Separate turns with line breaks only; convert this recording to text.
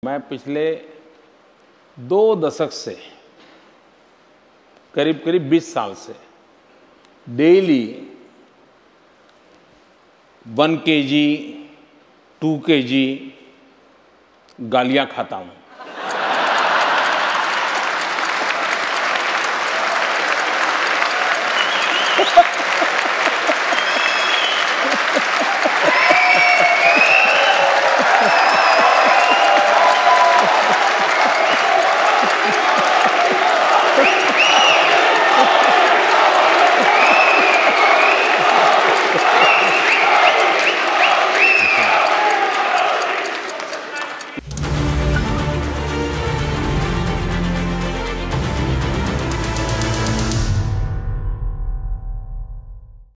मैं पिछले 2 दशक से करीब करीब 20 साल से डेली 1 kg 2 kg गालियां खाता हूं।